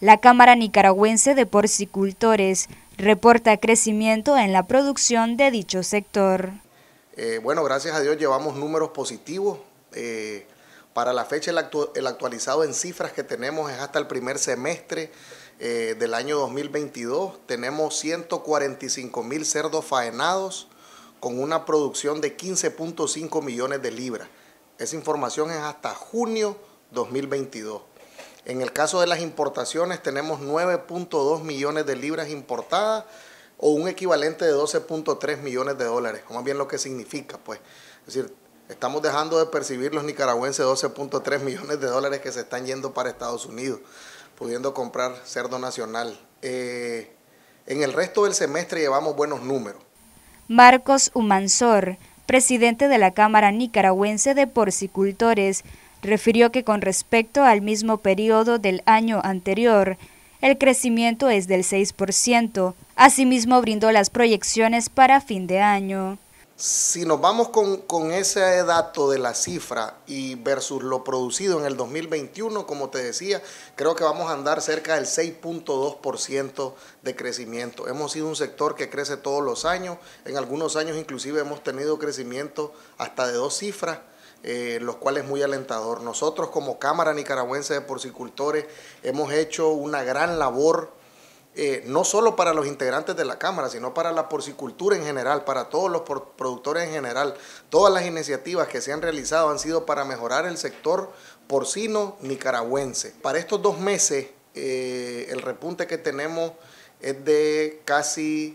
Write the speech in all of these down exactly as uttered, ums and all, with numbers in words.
La Cámara Nicaragüense de Porcicultores reporta crecimiento en la producción de dicho sector. Eh, bueno, gracias a Dios llevamos números positivos. Eh, para la fecha el, actu el actualizado en cifras que tenemos es hasta el primer semestre eh, del año dos mil veintidós. Tenemos ciento cuarenta y cinco mil cerdos faenados con una producción de quince punto cinco millones de libras. Esa información es hasta junio dos mil veintidós. En el caso de las importaciones tenemos nueve punto dos millones de libras importadas o un equivalente de doce punto tres millones de dólares, o más bien lo que significa, pues. Es decir, estamos dejando de percibir los nicaragüenses doce punto tres millones de dólares que se están yendo para Estados Unidos, pudiendo comprar cerdo nacional. Eh, en el resto del semestre llevamos buenos números. Marcos Humansor, presidente de la Cámara Nicaragüense de Porcicultores, refirió que con respecto al mismo periodo del año anterior, el crecimiento es del seis por ciento. Asimismo, brindó las proyecciones para fin de año. Si nos vamos con, con ese dato de la cifra y versus lo producido en el dos mil veintiuno, como te decía, creo que vamos a andar cerca del seis punto dos por ciento de crecimiento. Hemos sido un sector que crece todos los años, en algunos años inclusive hemos tenido crecimiento hasta de dos cifras, eh, lo cual es muy alentador. Nosotros como Cámara Nicaragüense de Porcicultores hemos hecho una gran labor, Eh, no solo para los integrantes de la Cámara, sino para la porcicultura en general, para todos los productores en general. Todas las iniciativas que se han realizado han sido para mejorar el sector porcino nicaragüense. Para estos dos meses, eh, el repunte que tenemos es de casi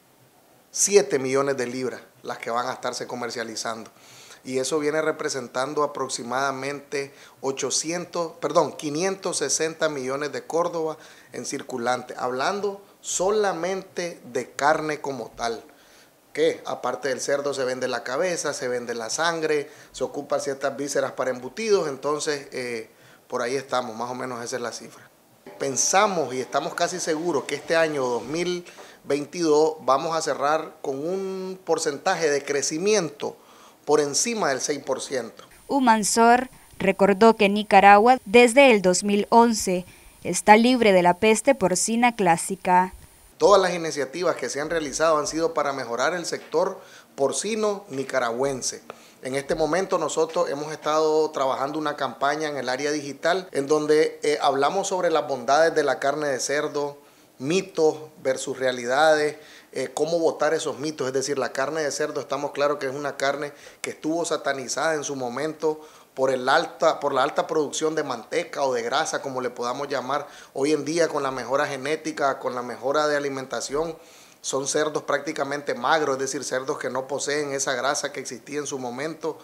siete millones de libras, las que van a estarse comercializando. Y eso viene representando aproximadamente ochocientos, perdón, quinientos sesenta millones de Córdoba en circulante, hablando solamente de carne como tal, que aparte del cerdo se vende la cabeza, se vende la sangre, se ocupan ciertas vísceras para embutidos, entonces eh, por ahí estamos, más o menos esa es la cifra. Pensamos y estamos casi seguros que este año dos mil veintidós vamos a cerrar con un porcentaje de crecimiento por encima del seis por ciento. Humansor recordó que Nicaragua desde el dos mil once está libre de la peste porcina clásica. Todas las iniciativas que se han realizado han sido para mejorar el sector porcino nicaragüense. En este momento nosotros hemos estado trabajando una campaña en el área digital en donde eh, hablamos sobre las bondades de la carne de cerdo, mitos versus realidades, eh, cómo votar esos mitos. Es decir, la carne de cerdo, estamos claros que es una carne que estuvo satanizada en su momento por, el alta, por la alta producción de manteca o de grasa, como le podamos llamar. Hoy en día, con la mejora genética, con la mejora de alimentación, son cerdos prácticamente magros, es decir, cerdos que no poseen esa grasa que existía en su momento.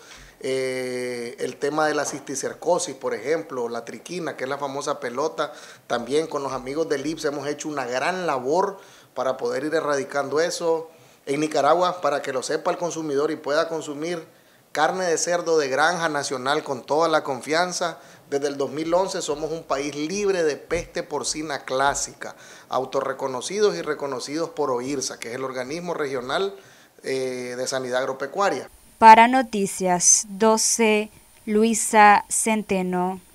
Eh, el tema de la cisticercosis, por ejemplo, la triquina, que es la famosa pelota, también con los amigos del I P S hemos hecho una gran labor para poder ir erradicando eso. En Nicaragua, para que lo sepa el consumidor y pueda consumir carne de cerdo de granja nacional con toda la confianza, desde el dos mil once somos un país libre de peste porcina clásica, autorreconocidos y reconocidos por OIRSA, que es el organismo regional eh, de sanidad agropecuaria. Para Noticias doce, Luisa Centeno.